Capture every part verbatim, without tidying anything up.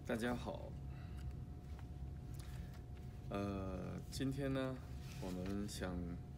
大家好，呃，今天呢，我们想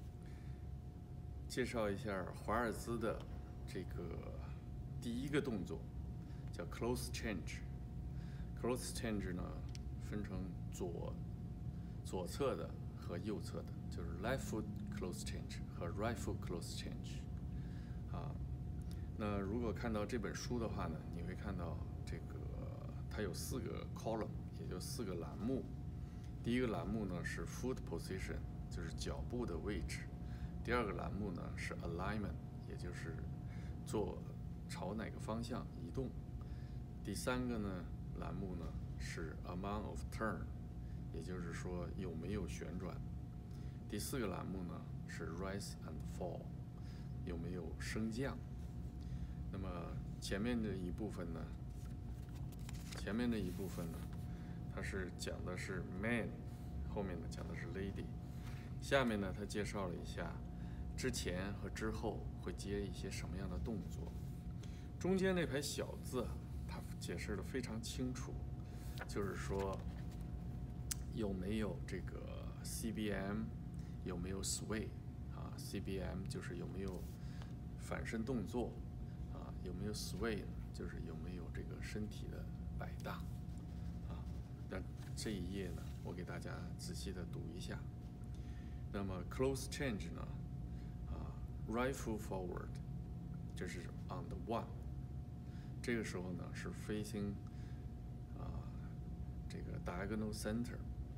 介绍一下华尔兹的这个第一个动作，叫 close change。close change 呢，分成左左侧的和右侧的，就是 left foot close change 和 right foot close change。啊，那如果看到这本书的话呢，你会看到这个它有四个 column， 也就四个栏目。第一个栏目呢是 foot position， 就是脚步的位置。第二个栏目呢是 alignment， 也就是做朝哪个方向移动。第三个呢栏目呢是 amount of turn， 也就是说有没有旋转。第四个栏目呢是 rise and fall， 有没有升降。那么前面的一部分呢，前面的一部分呢，它是讲的是 man， 后面呢讲的是 lady。下面呢，他介绍了一下之前和之后会接一些什么样的动作。中间那排小字，他解释的非常清楚，就是说有没有这个 C B M， 有没有 sway 啊 ？C B M 就是有没有反身动作啊？有没有 sway 呢？就是有没有这个身体的摆荡啊？那这一页呢，我给大家仔细的读一下。那么 close change 呢，啊 right foot forward， 这是 on the one， 这个时候呢是 facing 啊这个 diagonal center，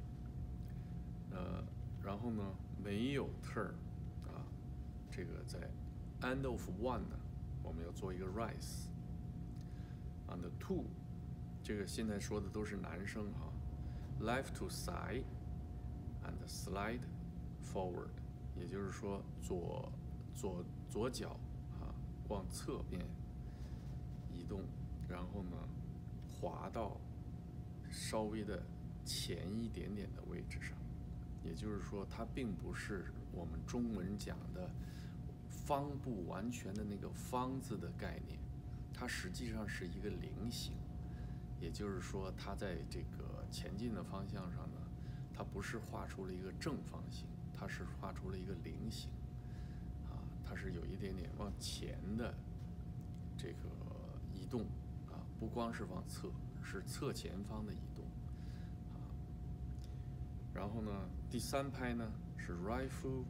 呃，然后呢没有 turn 啊，这个在 end of one 呢，我们要做一个 rise。on the two， 这个现在说的都是男生哈 ，left to side and slide forward， 也就是说左左左脚啊往侧边移动，然后呢滑到稍微的前一点点的位置上，也就是说它并不是我们中文讲的方不完全的那个方字的概念，它实际上是一个菱形，也就是说它在这个前进的方向上呢，它不是画出了一个正方形，它是画出了一个菱形，啊，它是有一点点往前的这个移动，啊，不光是往侧，是侧前方的移动，啊，然后呢，第三拍呢是 right foot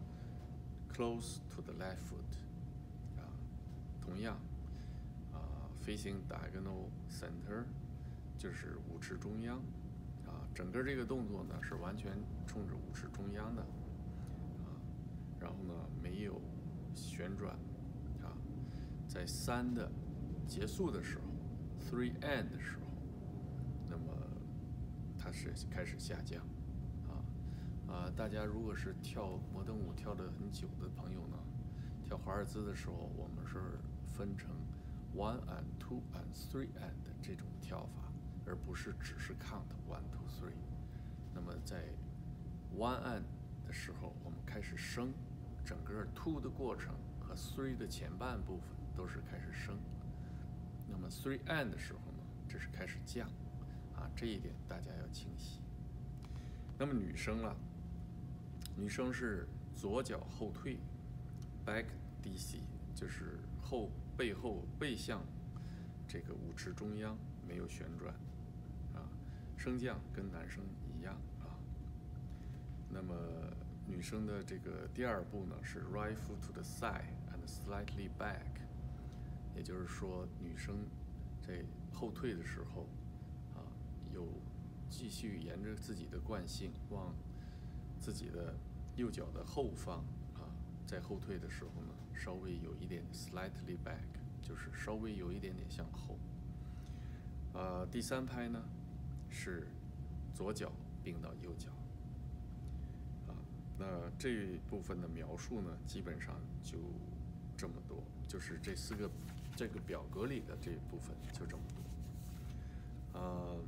close to the left foot， 啊，同样，啊 facing diagonal center， 就是舞池中央。啊，整个这个动作呢是完全冲着舞池中央的，啊，然后呢没有旋转，啊，在三的结束的时候 ，three end 的时候，那么它是开始下降，啊，啊，大家如果是跳摩登舞跳得很久的朋友呢，跳华尔兹的时候，我们是分成 one and two and three and 这种跳法。而不是只是 count one two three。那么在 one and 的时候，我们开始升，整个 two 的过程和 three 的前半部分都是开始升。那么 three and 的时候呢，这是开始降，啊，这一点大家要清晰。那么女生了，女生是左脚后退 ，back D C， 就是后背后背向这个舞池中央，没有旋转。啊，升降跟男生一样啊。那么女生的这个第二步呢是 right foot to the side and slightly back， 也就是说女生在后退的时候啊，有继续沿着自己的惯性往自己的右脚的后方啊，在后退的时候呢，稍微有一点 slightly back， 就是稍微有一点点向后。呃，第三拍呢是左脚并到右脚，啊，那这一部分的描述呢，基本上就这么多，就是这四个这个表格里的这一部分就这么多。呃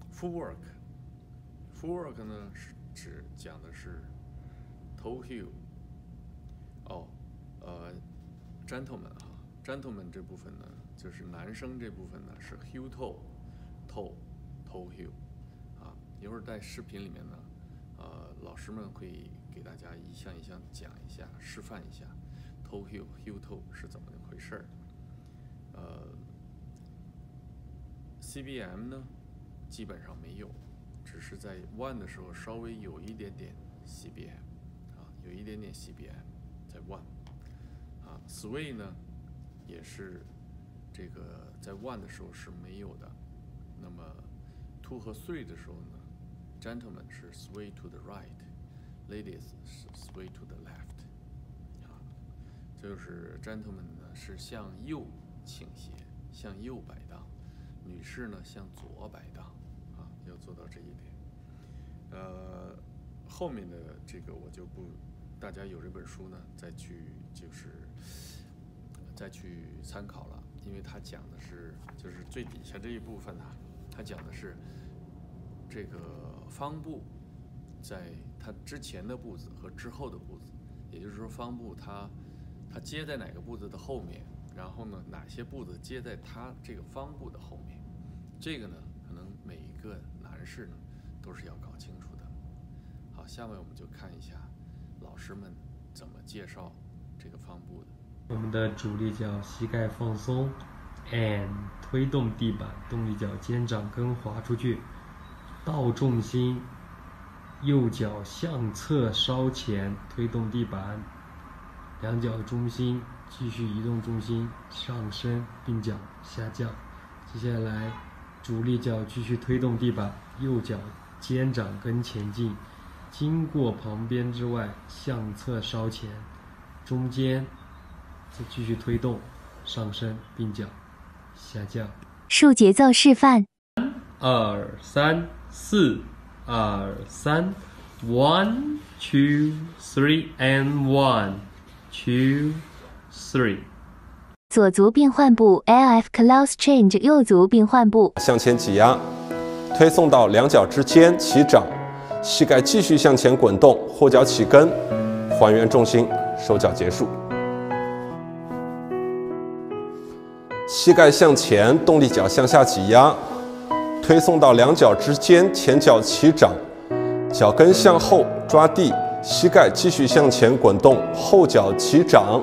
，footwork，footwork 呢是指讲的是 toe heel， 哦，呃 ，gentleman 哈 ，gentleman 这部分呢，就是男生这部分呢是 heel toe，toe。 toe heel， 啊，一会儿在视频里面呢，呃，老师们会给大家一项一项讲一下，示范一下 toe heel heel toe 是怎么一回事儿。呃 ，C B M 呢，基本上没有，只是在 one 的时候稍微有一点点 C B M， 啊，有一点点 C B M 在 one， 啊 ，sway 呢也是这个在 one 的时候是没有的。那么 two 和 three 的时候呢 ，gentlemen 是 sway to the right，ladies 是 sway to the left， 啊，这就是 gentlemen 呢是向右倾斜，向右摆荡，女士呢向左摆荡，啊，要做到这一点。呃，后面的这个我就不，大家有这本书呢再去就是再去参考了，因为它讲的是就是最底下这一部分啊。它讲的是这个方步在它之前的步子和之后的步子，也就是说方步它它接在哪个步子的后面，然后呢哪些步子接在它这个方步的后面，这个呢可能每一个男士呢都是要搞清楚的。好，下面我们就看一下老师们怎么介绍这个方步的。 我们的主力脚膝盖放松 and 推动地板，动力脚肩掌根滑出去，倒重心，右脚向侧稍前推动地板，两脚中心继续移动重心，上升并脚下降。接下来主力脚继续推动地板，右脚肩掌根前进，经过旁边之外向侧稍前，中间再继续推动，上升并脚下降。 数节奏示范： 二三四，二三 ，one two three and one two three。 左足并换步 L F close change， 右足并换步， 向前挤压，推送到两脚之间齐掌，膝盖继续向前滚动，后脚起跟，还原重心，收脚结束。膝盖向前，动力脚向下挤压，推送到两脚之间，前脚齐掌，脚跟向后抓地，膝盖继续向前滚动，后脚齐掌，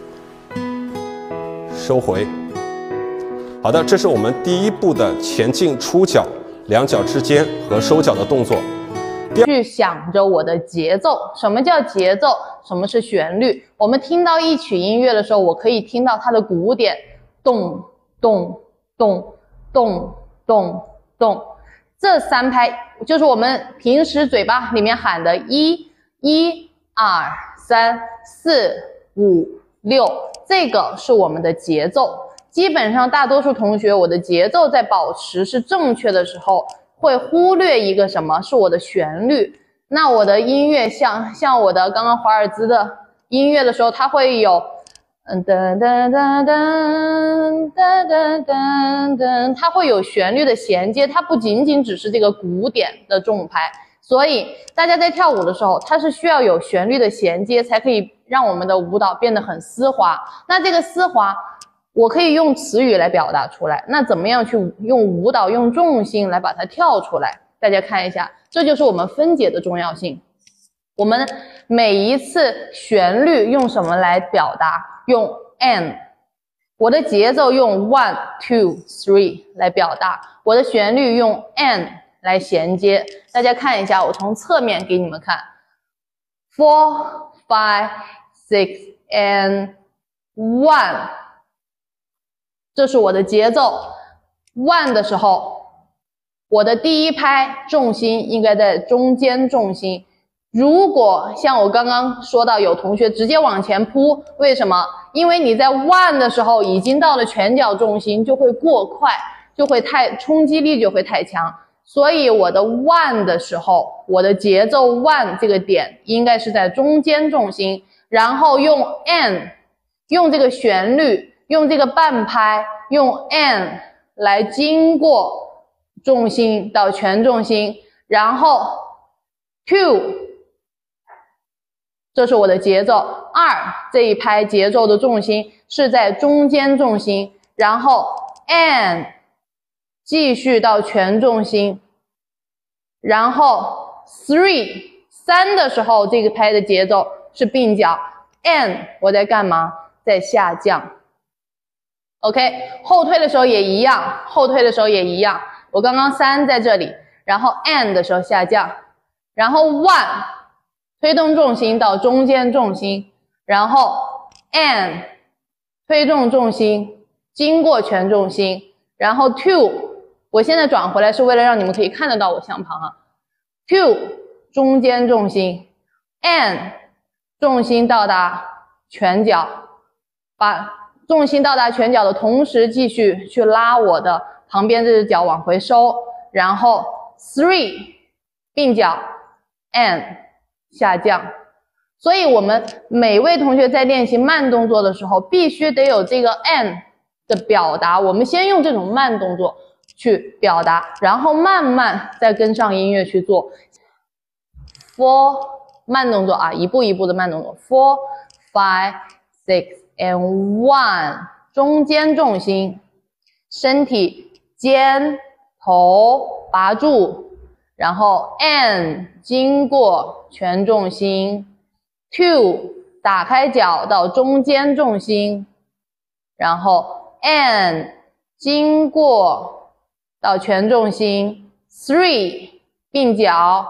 收回。好的，这是我们第一步的前进出脚，两脚之间和收脚的动作。 去想着我的节奏，什么叫节奏？什么是旋律？我们听到一曲音乐的时候，我可以听到它的鼓点。动动动动动动，这三拍就是我们平时嘴巴里面喊的一、一、二、三、四、五、六，这个是我们的节奏。基本上大多数同学，我的节奏在保持是正确的时候，会忽略一个什么？是我的旋律。那我的音乐像像我的刚刚华尔兹的音乐的时候，它会有。嗯噔噔噔噔噔噔噔噔，它会有旋律的衔接，它不仅仅只是这个鼓点的重拍，所以大家在跳舞的时候，它是需要有旋律的衔接，才可以让我们的舞蹈变得很丝滑。那这个丝滑，我可以用词语来表达出来，那怎么样去用舞蹈、用重心来把它跳出来？大家看一下，这就是我们分解的重要性。我们每一次旋律用什么来表达？用 and， 我的节奏用 one two three 来表达，我的旋律用 and 来衔接。大家看一下，我从侧面给你们看 four five six and one， 这是我的节奏。one 的时候，我的第一拍重心应该在中间重心。如果像我刚刚说到，有同学直接往前扑，为什么？因为你在 one 的时候已经到了全脚重心，就会过快，就会太冲击力就会太强。所以我的 one 的时候，我的节奏 one 这个点应该是在中间重心，然后用 and， 用这个旋律，用这个半拍，用 and 来经过重心到全重心，然后 two。这是我的节奏，二这一拍节奏的重心是在中间重心，然后 and 继续到全重心， 然后 three 三的时候，这个拍的节奏是并脚 ，and 我在干嘛？在下降。OK， 后退的时候也一样，后退的时候也一样。我刚刚三在这里，然后 and 的时候下降，然后 one 推动重心到中间重心，然后 and 推动重心经过全重心，然后 two 我现在转回来是为了让你们可以看得到我向旁啊 two 中间重心 and 重心到达全脚，把重心到达全脚的同时继续去拉我的旁边这只脚往回收，然后 three 并脚 and 下降。所以我们每位同学在练习慢动作的时候必须得有这个 and 的表达，我们先用这种慢动作去表达，然后慢慢再跟上音乐去做 four 慢动作啊，一步一步的慢动作 four five six and one 中间重心，身体肩头拔住，然后 and 经过全重心 two 打开脚到中间重心，然后 and 经过到全重心 three 并脚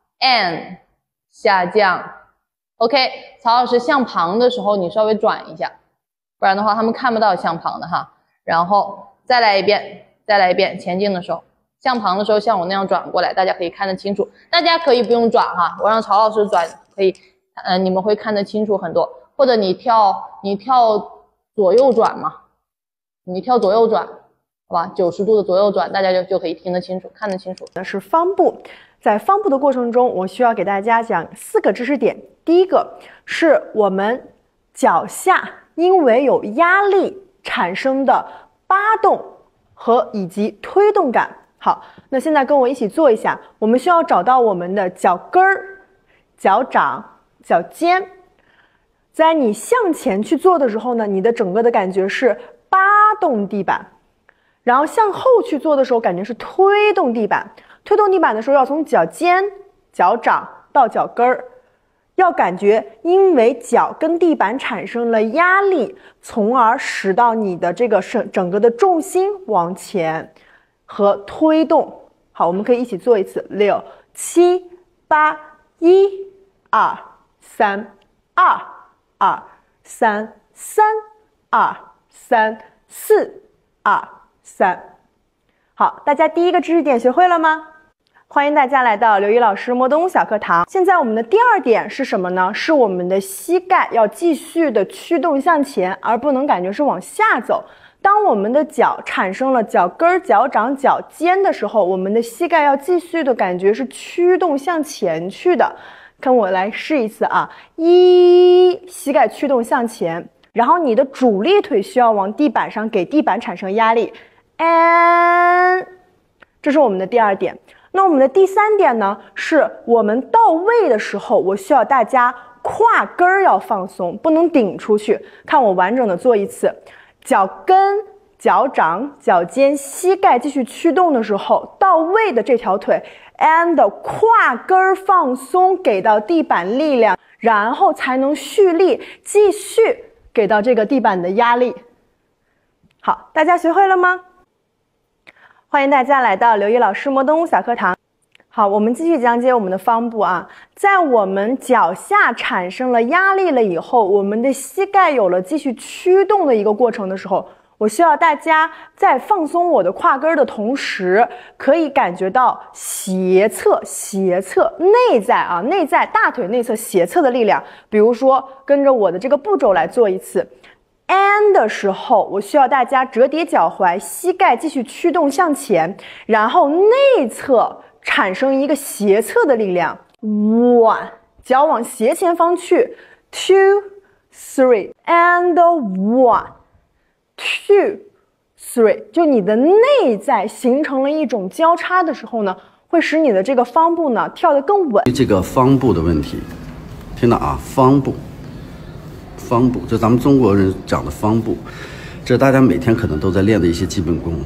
and 下降。 OK， 曹老师向旁的时候你稍微转一下，不然的话他们看不到向旁的哈。然后再来一遍，再来一遍，前进的时候向旁的时候像我那样转过来，大家可以看得清楚。大家可以不用转哈，我让曹老师转可以，呃，你们会看得清楚很多。或者你跳你跳左右转嘛，你跳左右转，好吧，九十度的左右转，大家就就可以听得清楚，看得清楚。 那是方步，在方步的过程中，我需要给大家讲四个知识点。第一个是我们脚下因为有压力产生的扒动和以及推动感。好，那现在跟我一起做一下，我们需要找到我们的脚跟儿、脚掌、脚尖。在你向前去做的时候呢，你的整个的感觉是扒动地板，然后向后去做的时候感觉是推动地板。推动地板的时候要从脚尖、脚掌到脚跟儿，要感觉因为脚跟地板产生了压力，从而使到你的这个整个的重心往前和推动。好，我们可以一起做一次，六七八，一二三，二二三，三二三，四二三。好，大家第一个知识点学会了吗？欢迎大家来到刘宇老师摸动物小课堂。现在我们的第二点是什么呢？是我们的膝盖要继续的驱动向前，而不能感觉是往下走。当我们的脚产生了脚跟、脚掌、脚尖的时候，我们的膝盖要继续的感觉是驱动向前去的。跟我来试一次啊，一，膝盖驱动向前，然后你的主力腿需要往地板上，给地板产生压力 ，and 这是我们的第二点。那我们的第三点呢，是我们到位的时候，我需要大家胯根儿要放松，不能顶出去。看我完整的做一次，脚跟、脚掌、脚尖、膝盖继续驱动的时候，到位的这条腿 and 胯根儿放松，给到地板力量，然后才能蓄力继续给到这个地板的压力。好，大家学会了吗？欢迎大家来到刘宇老师摸动物小课堂。好，我们继续讲解我们的方步啊。在我们脚下产生了压力了以后，我们的膝盖有了继续驱动的一个过程的时候，我需要大家在放松我的胯根的同时，可以感觉到斜侧、斜侧、内在啊，内在大腿内侧斜侧的力量。比如说，跟着我的这个步骤来做一次。and 的时候，我需要大家折叠脚踝，膝盖继续驱动向前，然后内侧产生一个斜侧的力量 ，one 脚往斜前方去 ，two three and one two three， 就你的内在形成了一种交叉的时候呢，会使你的这个方步呢跳得更稳。 这个方步的问题，听到啊，方步。方步，这咱们中国人讲的方步，这大家每天可能都在练的一些基本功，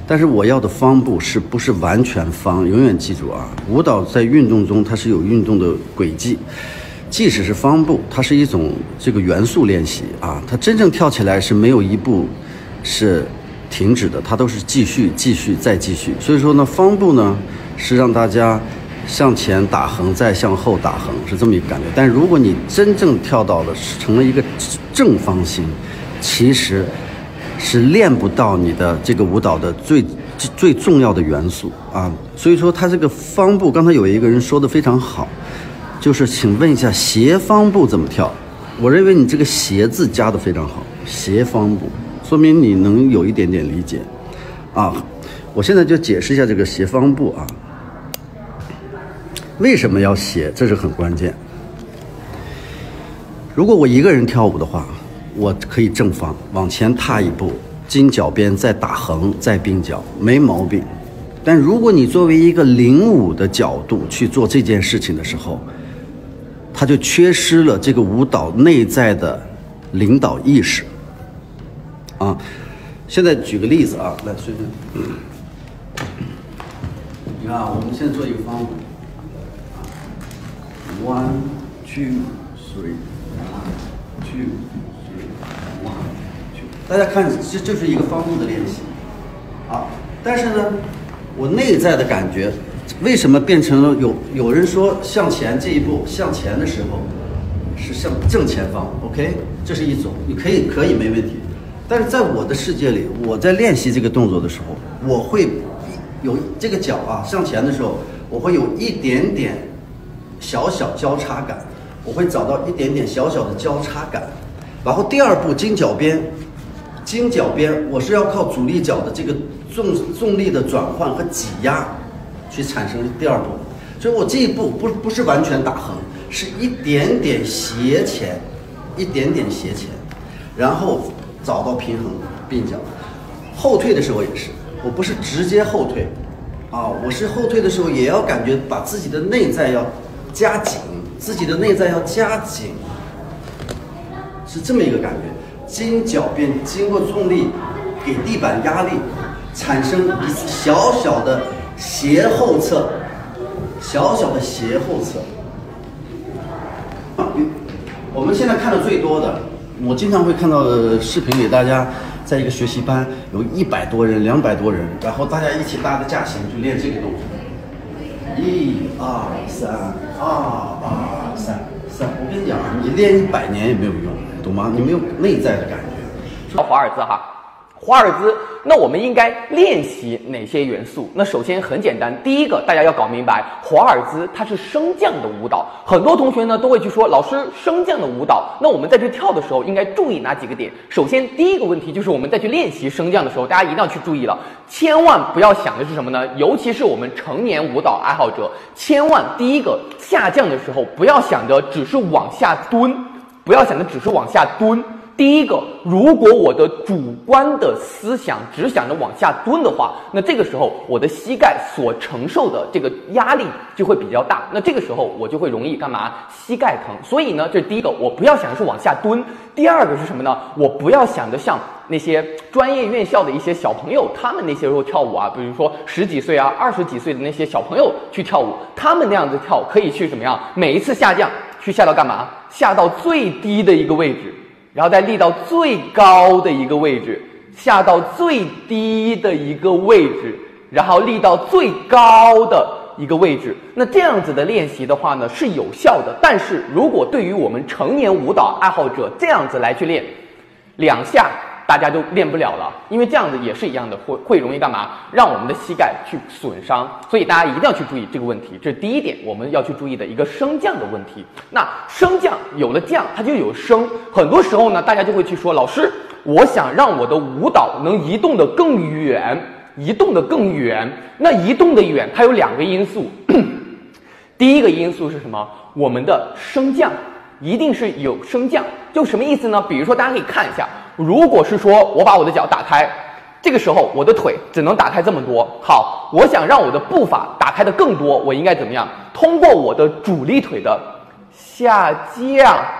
但是我要的方步是不是完全方？永远记住啊，舞蹈在运动中它是有运动的轨迹，即使是方步，它是一种这个元素练习啊，它真正跳起来是没有一步是停止的，它都是继续、继续再继续。所以说呢，方步呢是让大家向前打横，再向后打横，是这么一个感觉。但如果你真正跳到了成了一个正方形，其实是练不到你的这个舞蹈的最最重要的元素啊。所以说它这个方步，刚才有一个人说的非常好，就是请问一下斜方步怎么跳？我认为你这个斜字加的非常好，斜方步说明你能有一点点理解啊。我现在就解释一下这个斜方步啊，为什么要斜，这是很关键。如果我一个人跳舞的话，我可以正方往前踏一步，经脚边再打横再并脚，没毛病。但如果你作为一个领舞的角度去做这件事情的时候，它就缺失了这个舞蹈内在的领导意识啊。现在举个例子啊，来，随便，嗯，你看啊，我们现在做一个方步 ，one two three one two three one two， 大家看，这就是一个方步的练习啊。但是呢，我内在的感觉，为什么变成了有有人说向前这一步向前的时候是向正前方 ，OK， 这是一种，你可以可以没问题。但是在我的世界里，我在练习这个动作的时候，我会有这个脚啊向前的时候，我会有一点点小小交叉感，我会找到一点点小小的交叉感。然后第二步经脚边，经脚边，我是要靠主力脚的这个重重力的转换和挤压，去产生第二步。所以我这一步不不是完全打横，是一点点斜前，一点点斜前，然后找到平衡并脚。后退的时候也是，我不是直接后退，啊，我是后退的时候也要感觉把自己的内在要加紧，自己的内在要加紧，是这么一个感觉。经脚边，经过重力给地板压力，产生一次小小的斜后侧，小小的斜后侧。我们现在看的最多的，我经常会看到的视频里，大家在一个学习班，有一百多人、两百多人，然后大家一起搭着架型去练这个动作，一二三，二二三三。我跟你讲，你练一百年也没有用，懂吗？你没有内在的感觉。 华尔兹哈，华尔兹，那我们应该练习哪些元素？那首先很简单，第一个大家要搞明白，华尔兹它是升降的舞蹈。很多同学呢都会去说，老师升降的舞蹈，那我们再去跳的时候应该注意哪几个点？首先第一个问题就是我们再去练习升降的时候，大家一定要去注意了，千万不要想的是什么呢？尤其是我们成年舞蹈爱好者，千万第一个下降的时候不要想着只是往下蹲，不要想着只是往下蹲。第一个，如果我的主观的思想只想着往下蹲的话，那这个时候我的膝盖所承受的这个压力就会比较大，那这个时候我就会容易干嘛？膝盖疼。所以呢，这是第一个，我不要想着是往下蹲。第二个是什么呢？我不要想着像那些专业院校的一些小朋友，他们那些时候跳舞啊，比如说十几岁啊、二十几岁的那些小朋友去跳舞，他们那样子跳可以去怎么样？每一次下降去下到干嘛？下到最低的一个位置。然后再立到最高的一个位置，下到最低的一个位置，然后立到最高的一个位置。那这样子的练习的话呢是有效的，但是如果对于我们成年舞蹈爱好者这样子来去练，两下大家就练不了了，因为这样子也是一样的，会会容易干嘛？让我们的膝盖去损伤。所以大家一定要去注意这个问题，这是第一点我们要去注意的一个升降的问题。那升降有了降，它就有升。很多时候呢，大家就会去说，老师，我想让我的舞蹈能移动的更远，移动的更远。那移动的远，它有两个因素。第一个因素是什么？我们的升降一定是有升降，就什么意思呢？比如说大家可以看一下，如果是说我把我的脚打开，这个时候我的腿只能打开这么多。好，我想让我的步伐打开的更多，我应该怎么样？通过我的主力腿的下降，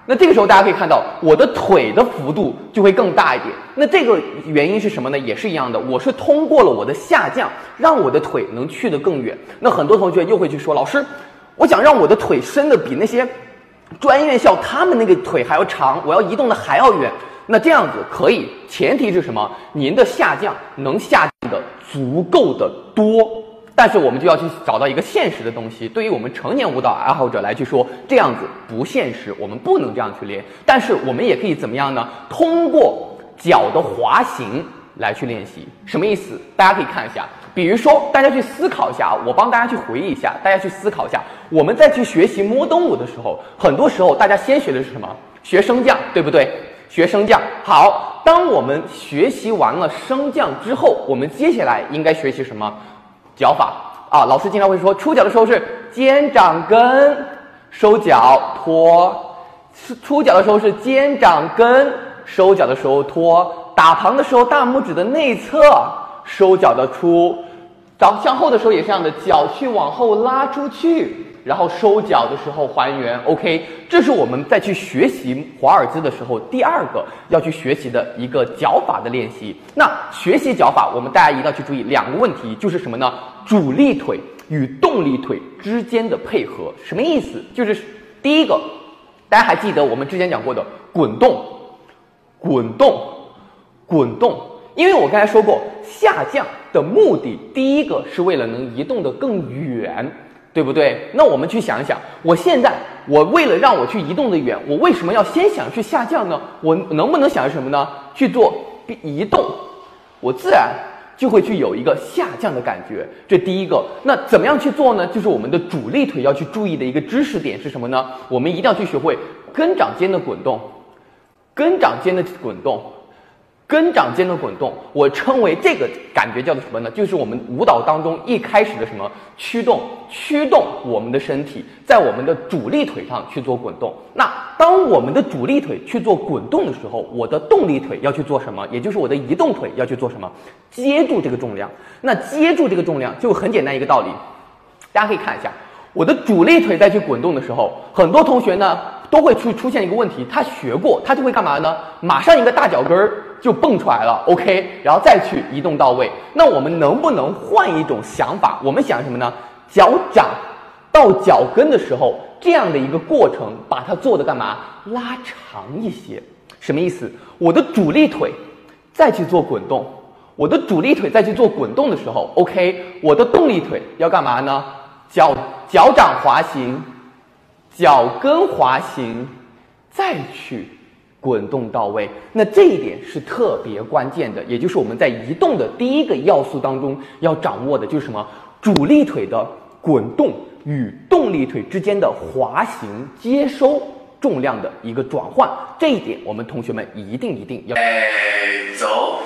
那这个时候大家可以看到，我的腿的幅度就会更大一点。那这个原因是什么呢？也是一样的，我是通过了我的下降，让我的腿能去得更远。那很多同学又会去说，老师，我想让我的腿伸得比那些专业院校他们那个腿还要长，我要移动的还要远。那这样子可以，前提是什么？您的下降能下降的足够的多。但是我们就要去找到一个现实的东西，对于我们成年舞蹈爱好者来去说，这样子不现实，我们不能这样去练。但是我们也可以怎么样呢？通过脚的滑行来去练习。什么意思？大家可以看一下，比如说大家去思考一下，我帮大家去回忆一下，大家去思考一下，我们在去学习摸灯舞的时候，很多时候大家先学的是什么？学升降，对不对？学升降。好，当我们学习完了升降之后，我们接下来应该学习什么？脚法啊，老师经常会说，出脚的时候是肩掌根，收脚托；出脚的时候是肩掌根，收脚的时候托；打旁的时候，大拇指的内侧，收脚的出；脚向后的时候也是这样的，脚去往后拉出去，然后收脚的时候还原。OK， 这是我们在去学习华尔兹的时候第二个要去学习的一个脚法的练习。那学习脚法，我们大家一定要去注意两个问题，就是什么呢？主力腿与动力腿之间的配合。什么意思？就是第一个，大家还记得我们之前讲过的滚动、滚动、滚动。因为我刚才说过，下降的目的，第一个是为了能移动得更远，对不对？那我们去想一想，我现在我为了让我去移动的远，我为什么要先想去下降呢？我能不能想什么呢？去做移动，我自然就会去有一个下降的感觉，这第一个。那怎么样去做呢？就是我们的主力腿要去注意的一个知识点是什么呢？我们一定要去学会跟掌间的滚动，跟掌间的滚动。跟掌间的滚动，我称为这个感觉叫做什么呢？就是我们舞蹈当中一开始的什么驱动，驱动我们的身体在我们的主力腿上去做滚动。那当我们的主力腿去做滚动的时候，我的动力腿要去做什么？也就是我的移动腿要去做什么？接住这个重量。那接住这个重量就很简单一个道理，大家可以看一下，我的主力腿在去滚动的时候，很多同学呢都会去出现一个问题，他学过，他就会干嘛呢？马上一个大脚跟儿就蹦出来了 ，OK， 然后再去移动到位。那我们能不能换一种想法？我们想什么呢？脚掌到脚跟的时候，这样的一个过程，把它做的干嘛？拉长一些。什么意思？我的主力腿再去做滚动，我的主力腿再去做滚动的时候 ，OK， 我的动力腿要干嘛呢？脚脚掌滑行，脚跟滑行，再去滚动到位。那这一点是特别关键的，也就是我们在移动的第一个要素当中要掌握的，就是什么？主力腿的滚动与动力腿之间的滑行接收重量的一个转换，这一点我们同学们一定一定要。 哎，走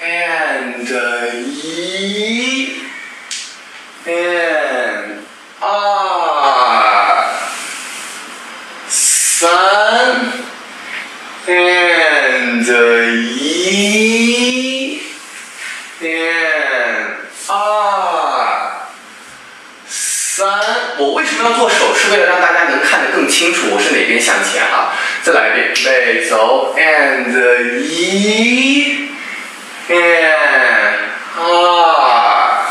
，and 一 ，and 二，三 ，and 一 ，and 二，三。我为什么要做手势？为了让大家能看得更清楚，我是哪边向前啊？再来一遍，预备走 ，and 一 ，and 二，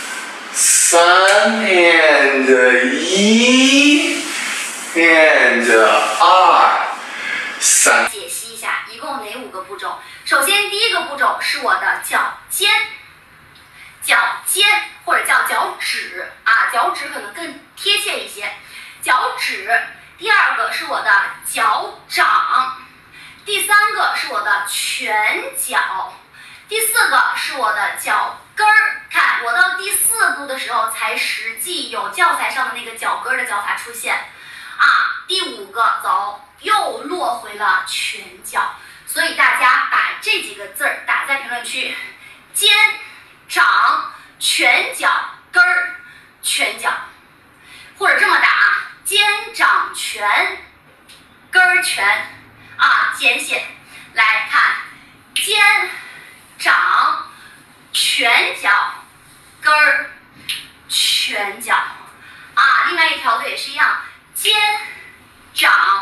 三 ，and 一 ，and 二，三。 解析一下，一共哪五个步骤？首先，第一个步骤是我的脚尖，脚尖或者叫脚趾啊，脚趾可能更贴切一些，脚趾。第二个是我的脚掌，第三个是我的拳脚，第四个是我的脚跟儿。看，我到第四步的时候才实际有教材上的那个脚跟儿的教法出现啊。第五个走，又落回了拳脚。所以大家把这几个字儿打在评论区：肩、掌、拳脚、跟儿、拳脚，或者这么打啊。肩掌拳，根儿拳，啊，简写。来看，肩掌拳脚，根儿拳脚，啊，另外一条的也是一样，肩掌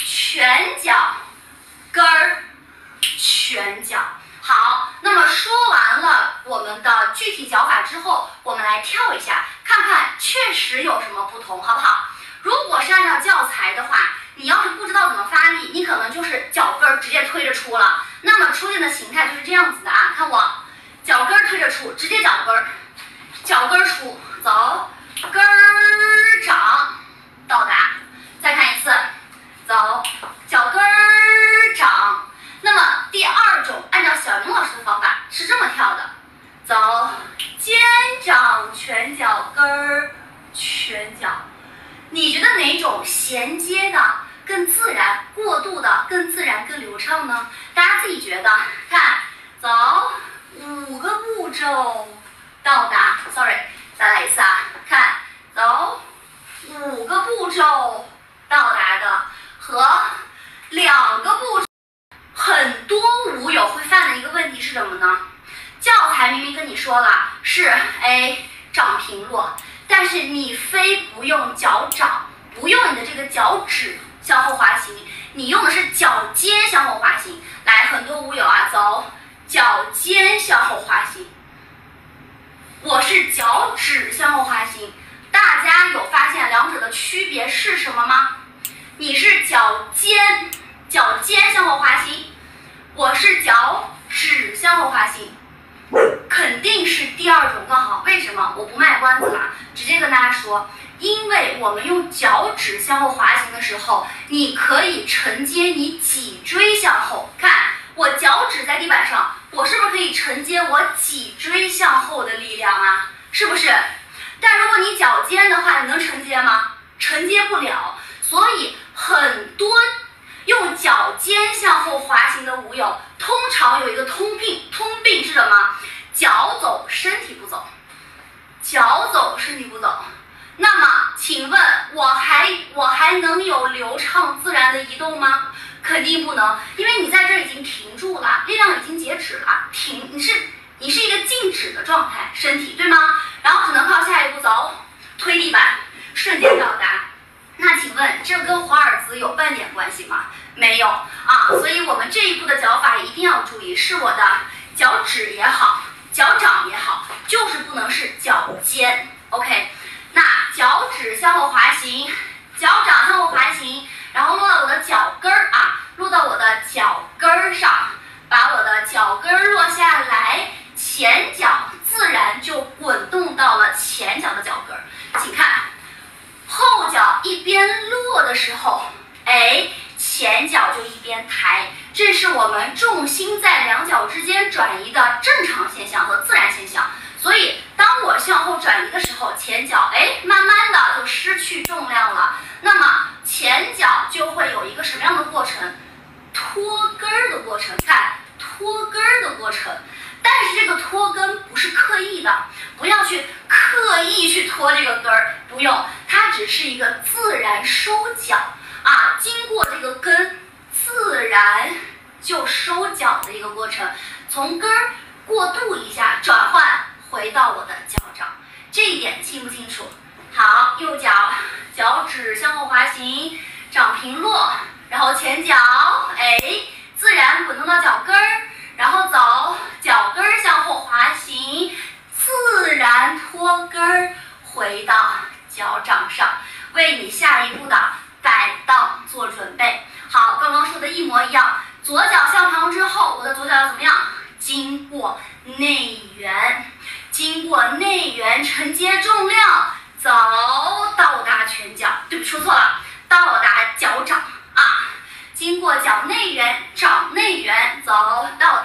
全脚跟儿，全脚。好，那么说完了我们的具体脚法之后，我们来跳一下，看看确实有什么不同，好不好？如果是按照教材的话，你要是不知道怎么发力，你可能就是脚跟儿直接推着出了。那么出现的形态就是这样子的啊，看我，脚跟儿推着出，直接脚跟儿，脚跟儿出，走，跟儿掌到达，再看一次，走，脚跟儿掌。那么第二种，按照小明老师的方法是这么跳的，走，肩掌全脚跟儿，全脚。你觉得哪种衔接的更自然，过渡的更自然更流畅呢？大家自己觉得。看，走，五个步骤到达 ，sorry， 再来一次啊，看，走，五个步骤到达的和两个步骤。很多舞友会犯的一个问题是什么呢？教材明明跟你说了是哎掌平落，但是你非不用脚掌，不用你的这个脚趾向后滑行，你用的是脚尖向后滑行。来，很多舞友啊，走，脚尖向后滑行，我是脚趾向后滑行。大家有发现两者的区别是什么吗？你是脚尖。脚尖向后滑行，我是脚趾向后滑行，肯定是第二种更好。为什么？我不卖关子了，直接跟大家说，因为我们用脚趾向后滑行的时候，你可以承接你脊椎向后。看，我脚趾在地板上，我是不是可以承接我脊椎向后的力量啊？是不是？但如果你脚尖的话，你能承接吗？承接不了。所以很多用脚尖向后滑行的舞友，通常有一个通病，通病是什么？脚走，身体不走。脚走，身体不走。那么，请问我还我还能有流畅自然的移动吗？肯定不能，因为你在这儿已经停住了，力量已经截止了，停，你是你是一个静止的状态，身体对吗？然后只能靠下一步走，推地板，瞬间到达。那请问这跟华尔兹有半点关系吗？没有啊，所以我们这一步的脚法一定要注意，是我的脚趾也好，脚掌也好，就是不能是脚尖。OK， 那脚趾向后滑行，脚掌向后滑行，然后落到我的脚跟儿啊，落到我的脚跟儿上，把我的脚跟儿落下来，前脚自然就滚动到了前脚的脚跟儿。请看。后脚一边落的时候，哎，前脚就一边抬，这是我们重心在两脚之间转移的正常现象和自然现象。所以，当我向后转移的时候，前脚哎，慢慢的就失去重量了。那么前脚就会有一个什么样的过程？脱根儿的过程。看，脱根儿的过程。但是这个脱根不是刻意的，不要去刻意去脱这个根儿，不用，它只是一个自然收脚啊，经过这个根，自然就收脚的一个过程，从根儿过渡一下，转换回到我的脚掌，这一点清不清楚？好，右脚脚趾向后滑行，掌平落，然后前脚哎，自然滚动到脚跟儿。然后走，脚跟儿向后滑行，自然脱根儿回到脚掌上，为你下一步的摆荡做准备。好，刚刚说的一模一样，左脚向旁之后，我的左脚要怎么样？经过内缘，经过内缘承接重量，走到达全脚。对不起，说错了，到达脚掌啊。经过脚内缘、掌内缘，走到